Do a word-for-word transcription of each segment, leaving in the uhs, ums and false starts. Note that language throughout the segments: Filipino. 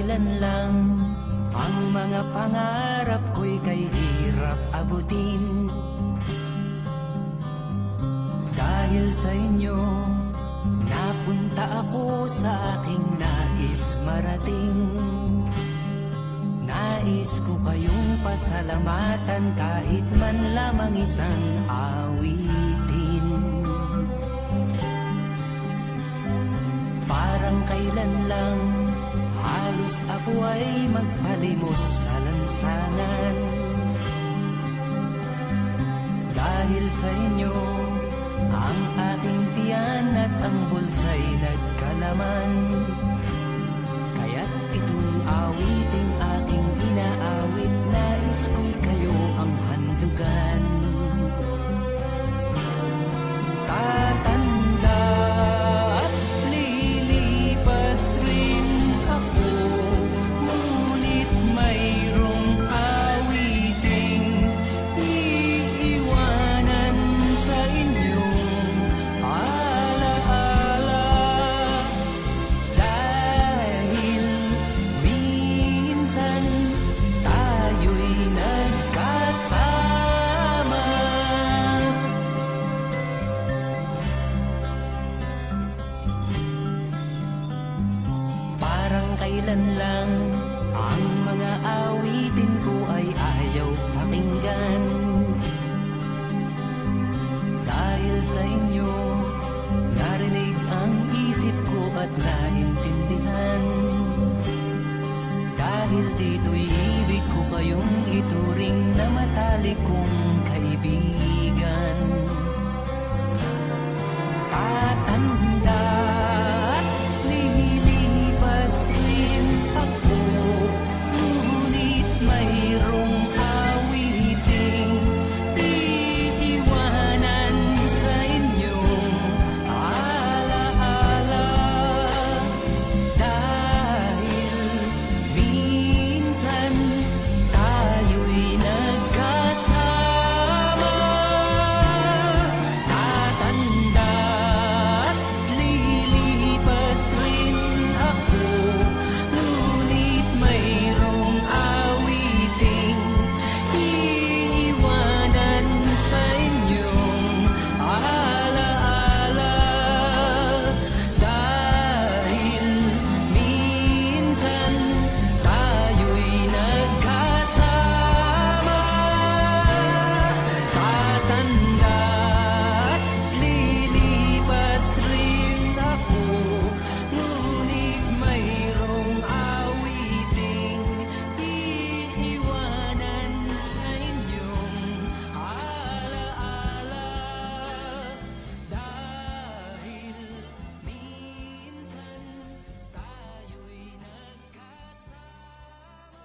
kailan lang ang mga pangarap ko'y kay hirap abutin. Dahil sa inyo, napunta ako sa aking nais marating. Nais ko kayong pasalamatan kahit man lamang isang awitin. Parang kailan lang halos ako ay magpalimos sa lansangan. Dahil sa inyo, ang aking tiyan at ang bulsa'y nagkalaman. Kaya't itong awiting aking inaawit, nais ko'y kayo ang handugan. Tatanda at lilipas rin ako, ngunit mayroong awiting iiwanan sa inyong alaala. Dahil minsan tayo'y nagkasama. Parang kailan lang ang mga awitin ko ay ayaw pakinggan. Dahil sa inyo, narinig ang isip ko at naintindihan. Dahil dito'y ibig ko kayong ituring na matalik kong kaibigan. Tatanda at lilipas rin ako, ngunit mayroong awiting iiwanan sa inyong alaala. Dahil minsan tayo'y nagkasama. Tatanda at lilipas rin ako, ngunit mayroong awiting iiwanan sa inyong alaala. Dahil minsan tayo'y nagkasama. Tatanda at lilipas rin ako, ngunit mayroong awiting iiwanan sa inyong alaala. Dahil minsan tayo'y nagkasama.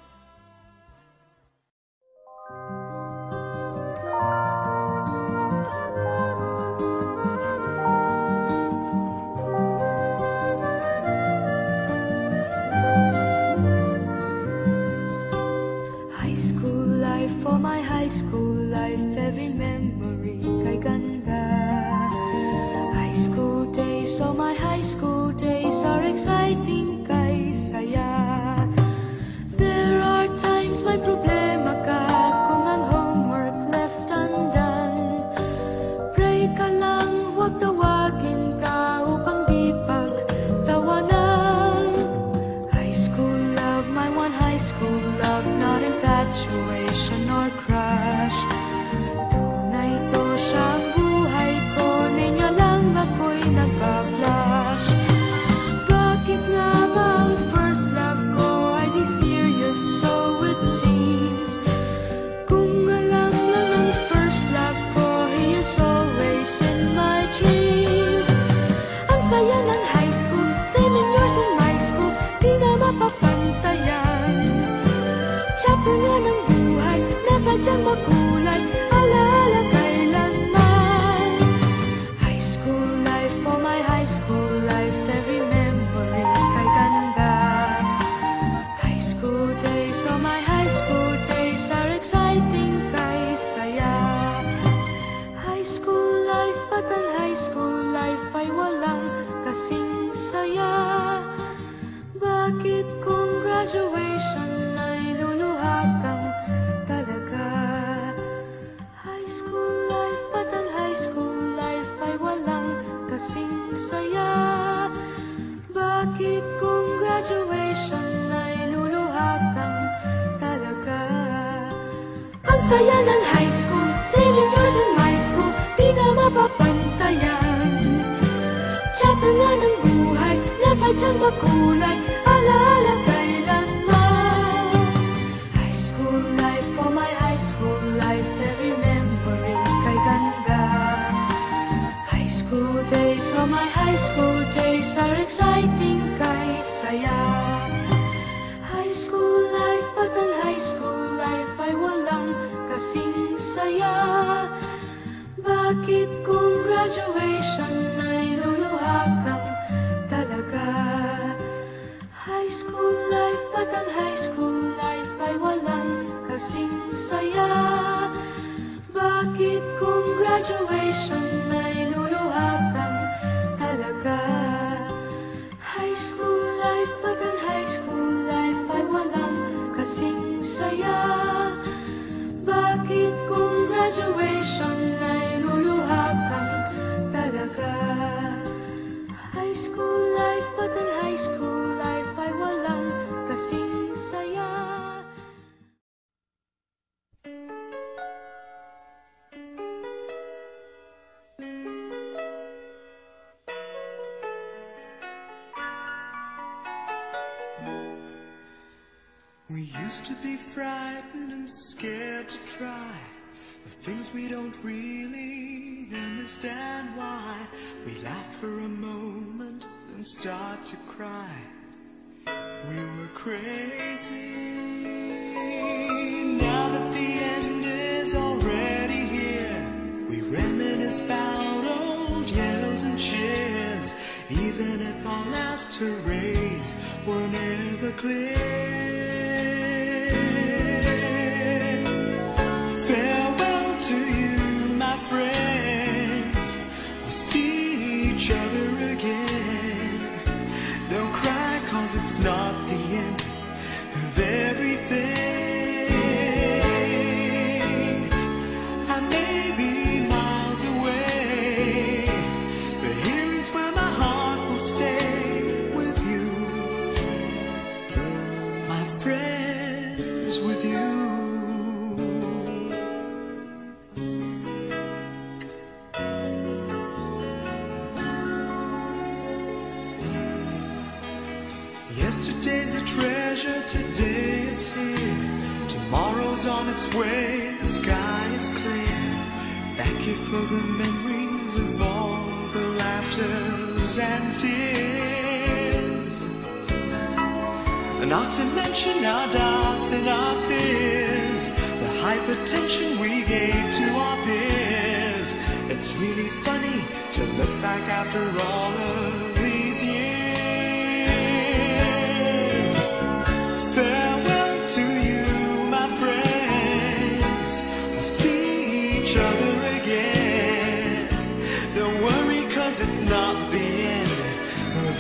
High school life, for my high school life, every memory kay ganda. High school days, oh my high school days are exciting kay saya. There are times may problema ka kung ang homework left undone. Pray ka lang, huwag tawagin ka upang di pagtawanan. High school love, my one high school love, not infatuation or crush. Tunay to siyang buhay ko, ninyo lang ako'y nagpa-blush. Bakit nga ba ang first love ko ay di serious, so it seems? Kung alam lang ang first love ko, he is always in my dreams. Ang saya ng high school, seven years in my school, di na mapapantayan. Chapter nga ng buhay, nasadyang makulay, alaala kailanman. High school life, oh my high school life, every memory kay ganda. High school days, oh my high school days are exciting kay saya. High school life, at ang high school life ay walang kasing saya. Bakit kung graduation ay luluha kang talaga. High school life, at ang high school life ay walang kasing saya. Bakit kung graduation ay luluha kang talaga? Ang saya ng high school, singing years in my school, di na mapapantayan. Chapter nga ng buhay, nasadyang makulay, alaala kailanman. High school life, for my high school life, every memory kay ganda. High school days, oh my high school days are exciting kay saya. High school life, at ang high school life ay walang kasing saya. Bakit kung graduation ay luluha kang talaga? High school life, at ang high school life ay walang kasing saya. Bakit kung graduation ay luluha kang talaga? High school life, at ang high school life ay walang kasing saya. Bakit kung graduation ay luluha kang talaga? High school life, at ang high school life ay walang kasing saya. We used to be frightened and scared to try the things we don't really understand why. We laughed for a moment and start to cry. We were crazy. Now that the end is already here, we reminisce about old yells and cheers, even if our last hurrays were never clear. Farewell to you, my friends. We'll see each other again. Don't cry, cause it's not the end of everything. I may be miles away, but here is where my heart will stay with you, my friends, with you. Yesterday's a treasure, today is here. Tomorrow's on its way, the sky is clear. Thank you for the memories of all the laughters and tears. And not to mention our doubts and our fears, the hypertension we gave to our peers. It's really funny to look back after all of these years. Farewell to you, my friends. We'll see each other again. Don't worry, cause it's not the end of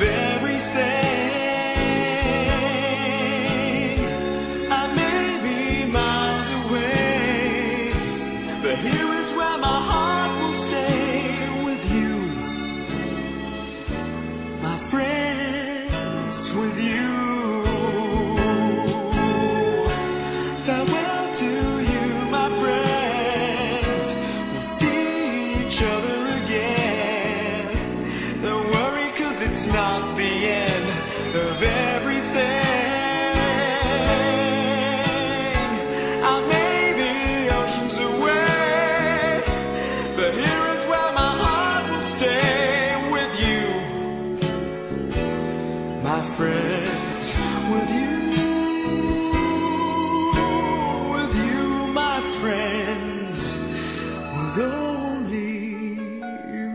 everything. I may be miles away, but here is where my heart will stay with you, my friends, with you. Farewell to you, my friends. We'll see each other again. Don't worry, cause it's not the end of everything. I may be oceans away, but here is where my heart will stay with you, my friends, with you. Friends, with only you.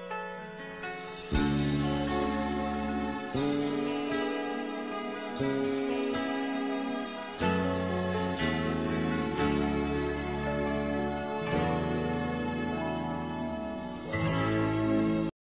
Thank you.